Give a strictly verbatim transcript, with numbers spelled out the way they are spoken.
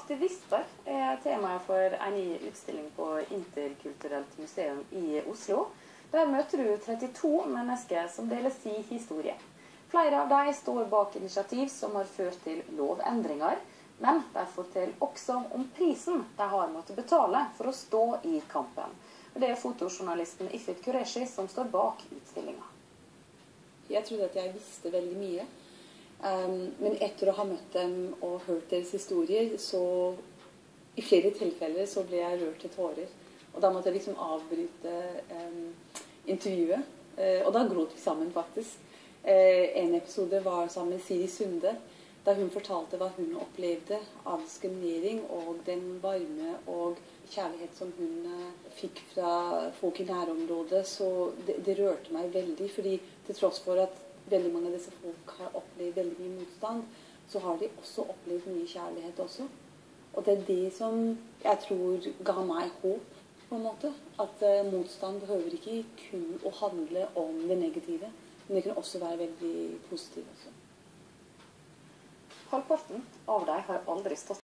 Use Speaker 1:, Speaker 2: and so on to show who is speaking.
Speaker 1: Aktivister er temaet for en ny utstilling på Interkulturelt museum i Oslo. Der møter du trettito mennesker som deler sin historie. Flere av dem står bak initiativ som har ført til lovendringer, men de forteller også om prisen de har måttet betale for å stå i kampen. Det er fotojournalisten Ifrit Qureshi som står bak utstillingen.
Speaker 2: Jeg trodde at jeg visste veldig mye. Um, men etter å ha møtt dem og hørt deres historier, så i flere tilfeller så ble jeg rørt til tårer. Og da måtte jeg liksom avbryte um, intervjuet. Uh, og da gråt vi sammen faktisk. Uh, en episode var sammen med Siri Sunde, da hun fortalte hva hun opplevde av diskriminering og den varme og kjærlighet som hun uh, fikk fra folk i nærområdet. Så det, det rørte meg veldig, fordi til tross for at veldig mange av disse folk har opplevd veldig mye motstand, så har de også opplevd mye kjærlighet også. Og det er det som jeg tror ga meg håp, på en måte. At uh, motstand behøver ikke kun å handle om det negative, men det kan også være veldig positivt også.
Speaker 1: Halvparten av dem har aldri stått